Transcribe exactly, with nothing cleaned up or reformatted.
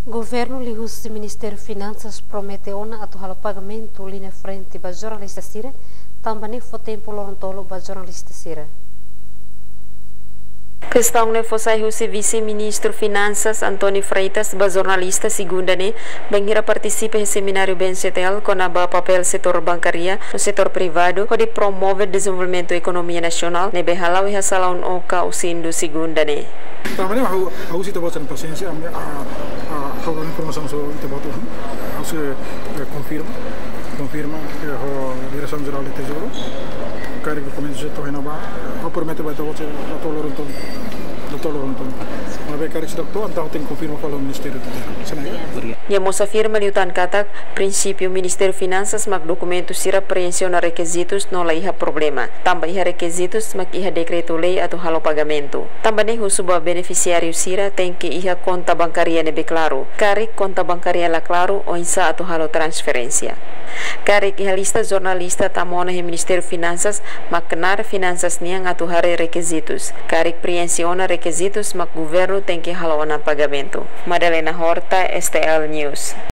Governo lihus do Ministério Finanças prometeu atau halo pagamento linha frente para jornalista sira, também foi tempo lorontolo para jornalista sira. Questão ne fossai o vice-ministro Finanças Antônio Freitas, ba jornalista segunda ne, bangira participa em seminário B N C T L com a papel setor bancaria no setor privado, onde promove o desenvolvimento da economia nacional, ne behalau e hasalaun oka usindo segunda ne. Também aku aku sih terbaca paciência, a a informação sobre itu batu, aku se confirma, confirma que a direção geral do Tesouro, o cara que começa a tornar nova, eu prometo vai terbaca a toleranto, a toleranto. Mas bem cara que se dá então tem confirma para o Ministério do Tesouro. Ya moça afirma liutan katak, princípio Ministério Finanças mag documento sira preensiona requisitos não lá iha problema. Também iha requisitos mag iha decreto lei atau halo pagamento. Também o suba beneficiário sira tem que iha conta bancaria nebe claro. Karik conta bancaria la claro ou insa atau halo transferência. Karik iha lista jornalista tamona he Ministério Finanças mag kenar finanças niang atau hare requisitos. Karik preensiona requisitos mag governo tem que halo na pagamento. Madalena Horta, S T L News.